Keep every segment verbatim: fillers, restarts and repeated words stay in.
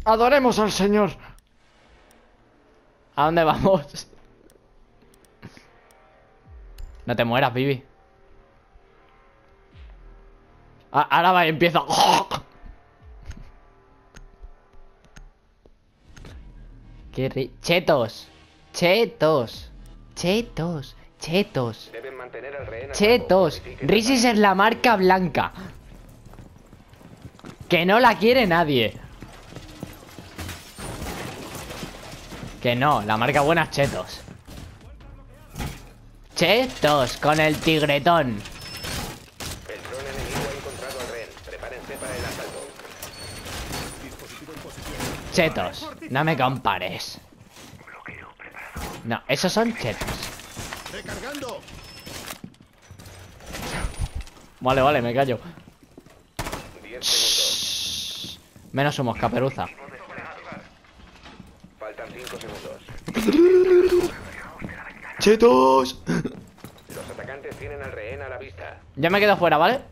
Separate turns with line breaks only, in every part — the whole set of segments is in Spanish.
Adoremos al Señor. ¿A dónde vamos? No te mueras, Vivi. Ah, ahora va y empieza. Qué ri... Chetos. Chetos. Chetos. Chetos.
Deben mantener al rehén a
Chetos.
salvo. Verifiquen
Risis es la marca blanca. Que no la quiere nadie. Que no, la marca buena es Chetos. Chetos con el tigretón.
El dron enemigo ha encontrado al rehén. Prepárense para el asalto.
Chetos, no me compares. No, esos son chetos.
¡Recargando!
Vale, vale, me callo.
diez segundos.
Menos humos, caperuza.
Faltan cinco segundos.
¡Chetos!
Los atacantes tienen al rehén a la vista.
Ya me quedo fuera, ¿vale?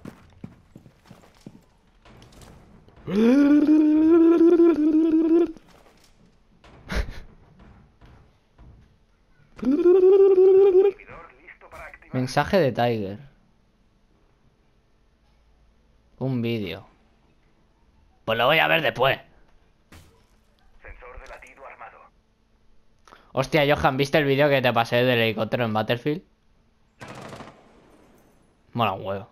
Mensaje de Tiger. Un vídeo. Pues lo voy a ver después.
Sensor de latido armado.
Hostia, Johan, ¿viste el vídeo que te pasé del helicóptero en Battlefield? Mola un huevo.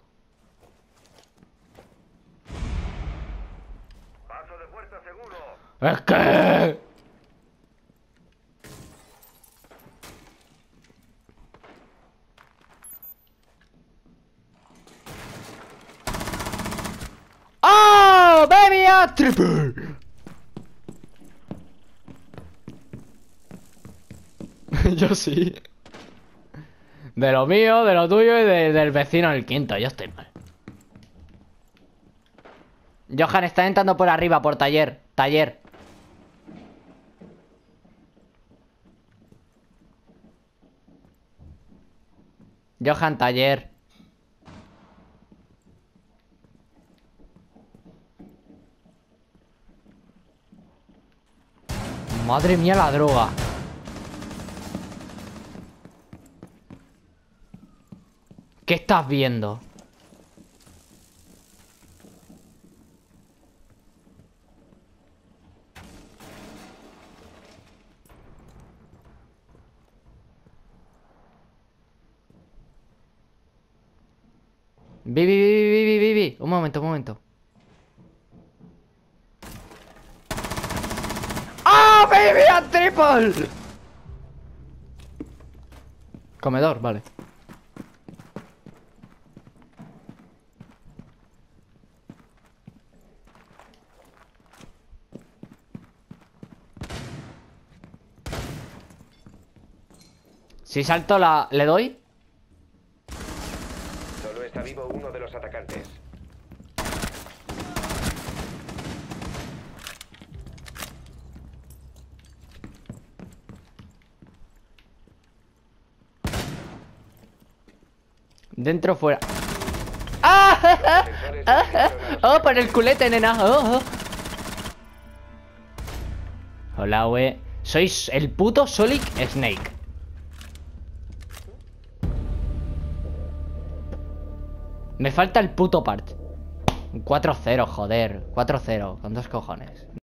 Paso de puerta seguro.
Es que... ¡Oh, baby, a triple! Yo sí. De lo mío, de lo tuyo y de- del vecino el quinto. Yo estoy mal. Johan está entrando por arriba, por taller. Taller. Johan, taller. Madre mía la droga. ¿Qué estás viendo? Vivi, Vivi, Vivi, Vivi. Un momento, un momento. ¡Ah, baby, a triple! Comedor, vale. Si salto la... ¿Le doy?
Solo está vivo uno de los atacantes.
Dentro, fuera. ¡Ah!
Sensores
¡Ah!
detectaron a los
¡Oh, por el culete, nena! ¡Oh, oh! Hola, we. Sois el puto Solid Snake. Me falta el puto part. cuatro cero, joder. cuatro cero, con dos cojones.